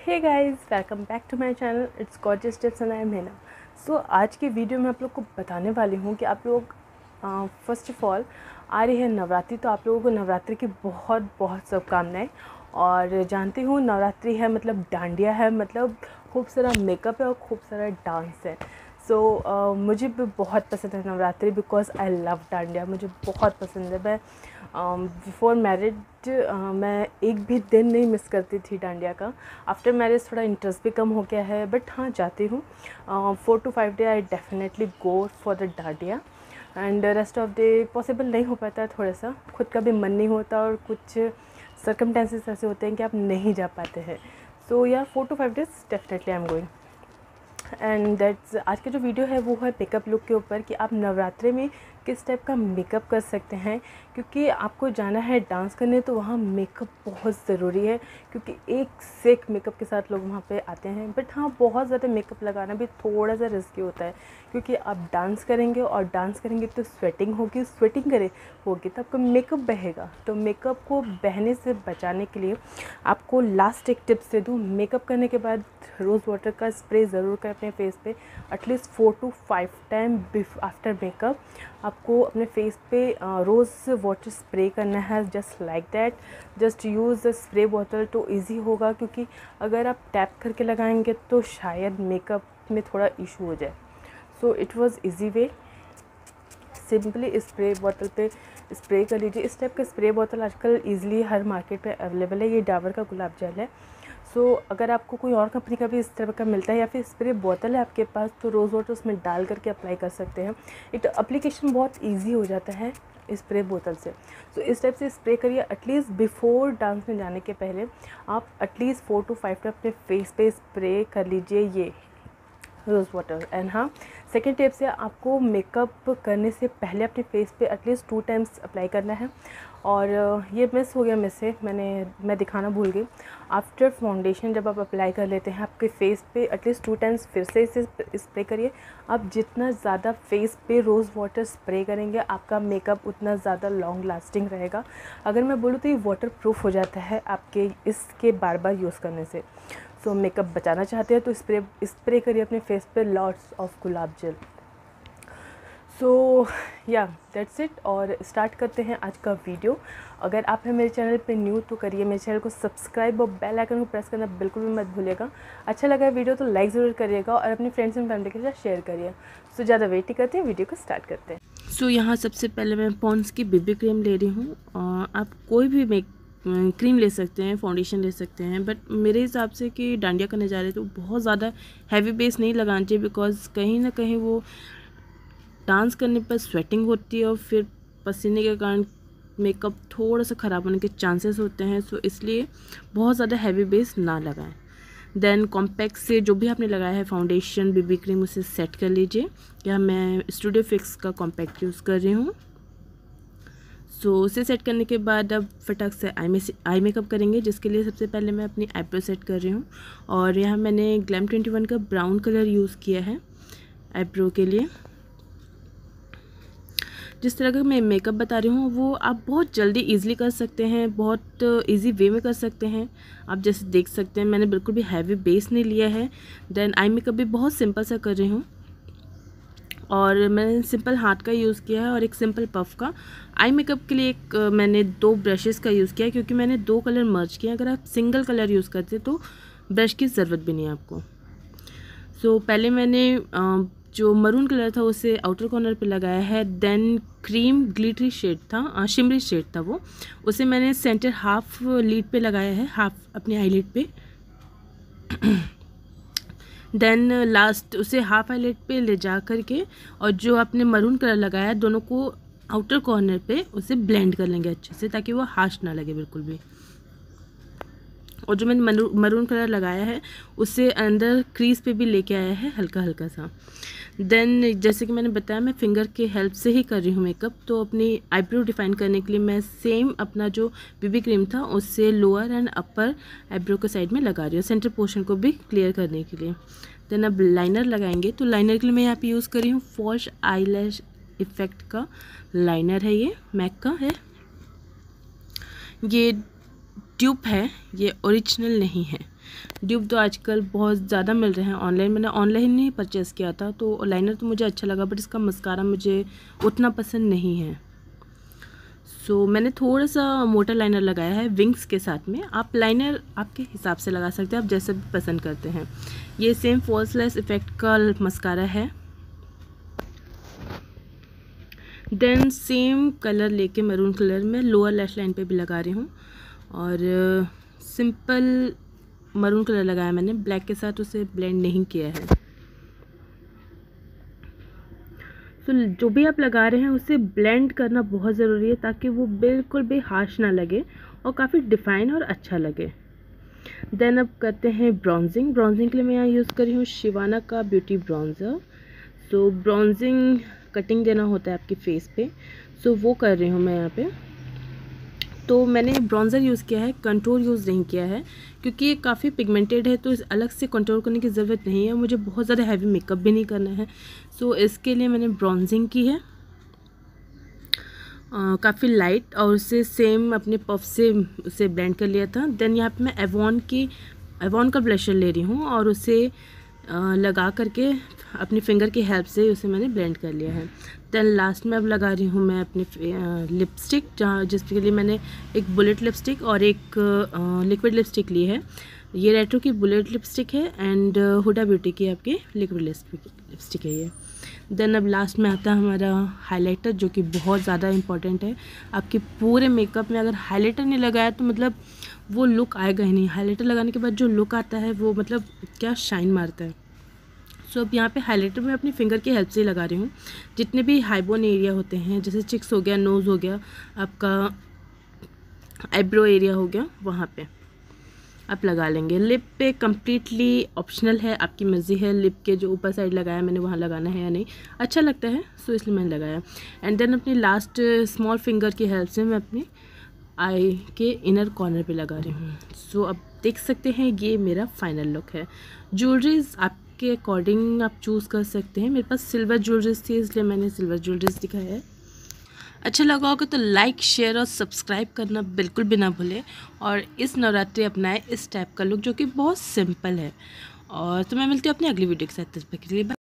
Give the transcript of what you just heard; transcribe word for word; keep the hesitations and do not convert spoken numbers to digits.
Hey guys, welcome back to my channel. It's gorgeous tips and I am Hina. So आज की video में आप लोग को बताने वाली हूँ कि आप लोग फर्स्ट ऑफ ऑल आ रही है नवरात्रि, तो आप लोगों को नवरात्रि की बहुत बहुत शुभकामनाएं। और जानती हूँ नवरात्रि है मतलब डांडिया है, मतलब खूब सारा मेकअप है और खूब सारा डांस है। सो so, uh, मुझे भी बहुत पसंद है Navratri because I love dandiya, मुझे बहुत पसंद है। मैं बिफोर um, मैरिड uh, मैं एक भी दिन नहीं मिस करती थी डांडिया का। आफ्टर मैरिज थोड़ा इंटरेस्ट भी कम हो गया है, बट हाँ जाती हूँ। Four to five day I definitely go for the dandiya and rest of day possible नहीं हो पाता है, थोड़ा सा खुद का भी मन नहीं होता और कुछ सर्कमटेंसेस ऐसे होते हैं कि आप नहीं जा पाते हैं। सो या four to five days definitely I am going. And that's आज का जो वीडियो है वो है मेकअप लुक के ऊपर कि आप नवरात्रि में किस टाइप का मेकअप कर सकते हैं, क्योंकि आपको जाना है डांस करने तो वहाँ मेकअप बहुत ज़रूरी है, क्योंकि एक से एक मेकअप के साथ लोग वहाँ पे आते हैं। बट हाँ, बहुत ज़्यादा मेकअप लगाना भी थोड़ा सा रिस्की होता है, क्योंकि आप डांस करेंगे और डांस करेंगे तो स्वेटिंग होगी, स्वेटिंग करे होगी तो आपका मेकअप बहेगा। तो मेकअप को बहने से बचाने के लिए आपको लास्ट एक टिप्स दे दूँ। मेकअप करने के बाद रोज़ वाटर का स्प्रे ज़रूर करें अपने फेस पे at least four to five time after makeup. आपको अपने फेस पे रोज़ वाटर स्प्रे करना है, just like that. Just use the spray bottle तो इजी होगा, क्योंकि अगर आप टैप करके लगाएंगे तो शायद मेकअप में थोड़ा इशू हो जाए। So it was easy way, simply spray bottle पे स्प्रे कर लीजिए। इस टाइप का स्प्रे बॉटल आजकल ईजिली हर मार्केट पे अवेलेबल है। ये डाबर का गुलाब जल है। सो so, अगर आपको कोई और कंपनी का भी इस तरह का मिलता है या फिर स्प्रे बोतल है आपके पास, तो रोज़ वाटर उसमें डाल करके अप्लाई कर सकते हैं। एक तो एप्लीकेशन बहुत इजी हो जाता है स्प्रे बोतल से। सो so, इस टाइप से स्प्रे करिए। एटलीस्ट बिफोर डांस में जाने के पहले आप at least four to five time अपने फेस पे स्प्रे कर लीजिए ये रोज़ वाटर। एंड हाँ, सेकेंड टिप से आपको मेकअप करने से पहले अपने फेस पे एटलीस्ट टू टाइम्स अप्लाई करना है। और ये मिस हो गया मुझसे, मैंने मैं दिखाना भूल गई। आफ्टर फाउंडेशन जब आप अप्लाई कर लेते हैं आपके फेस पे एटलीस्ट टू टाइम्स फिर से इसे स्प्रे करिए। आप जितना ज़्यादा फेस पे रोज़ वाटर स्प्रे करेंगे आपका मेकअप उतना ज़्यादा लॉन्ग लास्टिंग रहेगा। अगर मैं बोलूँ तो ये वाटर प्रूफ हो जाता है आपके इसके बार बार यूज़ करने से। सो so, मेकअप बचाना चाहते हैं तो स्प्रे स्प्रे करिए अपने फेस पे लॉट्स ऑफ गुलाब जल। सो या दैट्स इट, और स्टार्ट करते हैं आज का वीडियो। अगर आप हैं मेरे चैनल पे न्यू तो करिए मेरे चैनल को सब्सक्राइब और बेल आइकन को प्रेस करना बिल्कुल भी मत भूलिएगा। अच्छा लगा वीडियो तो लाइक ज़रूर करिएगा और अपने फ्रेंड्स एंड फैमिली के साथ शेयर करिए। सो ज़्यादा वेट नहीं करते हैं, वीडियो को स्टार्ट करते हैं। सो so, यहाँ सबसे पहले मैं पॉन्ड्स की बेबी क्रीम ले रही हूँ। आप कोई भी मेक क्रीम ले सकते हैं, फाउंडेशन ले सकते हैं, बट मेरे हिसाब से कि डांडिया करने जा रहे तो बहुत ज़्यादा हैवी बेस नहीं लगाना चाहिए, बिकॉज कहीं ना कहीं वो डांस करने पर स्वेटिंग होती है और फिर पसीने के कारण मेकअप थोड़ा सा ख़राब होने के चांसेस होते हैं। सो इसलिए बहुत ज़्यादा हैवी बेस ना लगाएं। देन कॉम्पैक्ट से जो भी आपने लगाया है फाउंडेशन बेबी क्रीम उसे सेट कर लीजिए। या मैं स्टूडियो फिक्स का कॉम्पैक्ट यूज़ कर रही हूँ। सो so, उसे सेट करने के बाद अब फटाक से आई में आई मेकअप करेंगे, जिसके लिए सबसे पहले मैं अपनी आईब्रो सेट कर रही हूँ। और यहाँ मैंने ग्लैम ट्वेंटी वन का ब्राउन कलर यूज़ किया है आईब्रो के लिए। जिस तरह का मैं मेकअप बता रही हूँ वो आप बहुत जल्दी इजीली कर सकते हैं, बहुत इजी वे में कर सकते हैं। आप जैसे देख सकते हैं मैंने बिल्कुल भी हैवी बेस नहीं लिया है। देन आई मेकअप भी बहुत सिंपल सा कर रही हूँ और मैंने सिंपल हाथ का यूज़ किया है और एक सिंपल पफ का। आई मेकअप के लिए एक मैंने दो ब्रशेस का यूज़ किया है, क्योंकि मैंने दो कलर मर्ज किए। अगर आप सिंगल कलर यूज़ करते तो ब्रश की ज़रूरत भी नहीं है आपको। सो so, पहले मैंने जो मरून कलर था उसे आउटर कॉर्नर पे लगाया है। देन क्रीम ग्लिटरी शेड था, शिमरी शेड था वो, उसे मैंने सेंटर हाफ लीड पे लगाया है, हाफ अपनी आई लीड पे। देन लास्ट उसे हाफ आईलेट पे ले जा करके और जो आपने मरून कलर लगाया है दोनों को आउटर कॉर्नर पे उसे ब्लेंड कर लेंगे अच्छे से, ताकि वो हार्श ना लगे बिल्कुल भी। और जो मैंने मरून कलर लगाया है उसे अंदर क्रीज पे भी लेके आया है हल्का हल्का सा। देन जैसे कि मैंने बताया मैं फिंगर के हेल्प से ही कर रही हूँ मेकअप। तो अपनी आईब्रो डिफाइन करने के लिए मैं सेम अपना जो बेबी क्रीम था उससे लोअर एंड अपर आईब्रो के साइड में लगा रही हूँ, सेंटर पोर्शन को भी क्लियर करने के लिए। देन अब लाइनर लगाएंगे। तो लाइनर के लिए मैं यहाँ पे यूज़ कर रही हूँ फॉल्स आईलैश इफेक्ट का लाइनर है, ये मैक का है। ये ट्यूब है, ये ओरिजिनल नहीं है। ड्यूब तो आजकल बहुत ज़्यादा मिल रहे हैं ऑनलाइन। मैंने ऑनलाइन ही परचेज़ किया था, तो लाइनर तो मुझे अच्छा लगा, बट इसका मस्कारा मुझे उतना पसंद नहीं है। सो so, मैंने थोड़ा सा मोटा लाइनर लगाया है विंग्स के साथ में। आप लाइनर आपके हिसाब से लगा सकते हैं, आप जैसे भी पसंद करते हैं। ये सेम फॉल्स लेस इफ़ेक्ट का मस्कारा है। देन सेम कलर लेके मैरून कलर में लोअर लैश लाइन पे भी लगा रही हूँ, और सिंपल मैरून कलर लगाया मैंने, ब्लैक के साथ उसे ब्लेंड नहीं किया है। तो जो भी आप लगा रहे हैं उसे ब्लेंड करना बहुत ज़रूरी है, ताकि वो बिल्कुल भी हार्श ना लगे और काफ़ी डिफ़ाइन और अच्छा लगे। देन अब करते हैं ब्राउजिंग। ब्राउजिंग के लिए मैं यहाँ यूज़ कर रही हूँ शिवाना का beauty browser. So browsing cutting देना होता है आपके फेस पे, सो so, वो कर रही हूँ मैं यहाँ पे। तो मैंने ब्राउज़र यूज़ किया है, कंटूर यूज़ नहीं किया है, क्योंकि ये काफ़ी पिगमेंटेड है, तो इस अलग से कंटूर करने की ज़रूरत नहीं है। मुझे बहुत ज़्यादा हैवी मेकअप भी नहीं करना है, सो so, इसके लिए मैंने ब्राउजिंग की है काफ़ी लाइट, और उसे सेम अपने पफ से उसे ब्लेंड कर लिया था। देन यहाँ पे मैं एवॉन की एवॉन का ब्लशर ले रही हूँ, और उसे आ, लगा करके अपनी फिंगर की हेल्प से उसे मैंने ब्लेंड कर लिया है। देन लास्ट में अब लगा रही हूँ मैं अपनी लिपस्टिक, जहाँ जिसके लिए मैंने एक बुलेट लिपस्टिक और एक लिक्विड लिपस्टिक ली है। ये रेट्रो की बुलेट लिपस्टिक है, एंड हुडा ब्यूटी की आपकी लिक्विड लिपस्टिक है ये। देन अब लास्ट में आता है हमारा हाइलाइटर, जो कि बहुत ज़्यादा इम्पॉर्टेंट है। आपके पूरे मेकअप में अगर हाइलाइटर नहीं लगाया तो मतलब वो लुक आएगा ही नहीं। हाइलाइटर लगाने के बाद जो लुक आता है वो मतलब क्या शाइन मारता है। सो so, अब यहाँ पे हाइलाइटर मैं अपनी फिंगर की हेल्प से लगा रही हूँ। जितने भी हाईबोन एरिया होते हैं, जैसे चिक्स हो गया, नोज़ हो गया, आपका आईब्रो एरिया हो गया, वहाँ पे आप लगा लेंगे। लिप पे कम्प्लीटली ऑप्शनल है, आपकी मर्ज़ी है। लिप के जो ऊपर साइड लगाया मैंने वहाँ लगाना है या नहीं, अच्छा लगता है सो इसलिए मैंने लगाया। एंड देन अपनी लास्ट स्मॉल फिंगर की हेल्प से मैं अपनी आई के इनर कॉर्नर पे लगा रही हूँ। सो अब देख सकते हैं ये मेरा फाइनल लुक है। ज्वेलरीज आपके अकॉर्डिंग आप चूज़ कर सकते हैं। मेरे पास सिल्वर ज्वेलरीज थी, इसलिए मैंने सिल्वर ज्वेलरीज दिखाया है। अच्छा लगा होगा तो लाइक, शेयर और सब्सक्राइब करना बिल्कुल भी ना भूलें, और इस नवरात्रि अपनाएं इस टाइप का लुक जो कि बहुत सिंपल है। और तो मैं मिलती हूँ अपनी अगली वीडियो के साथ। तब तक के लिए बाय।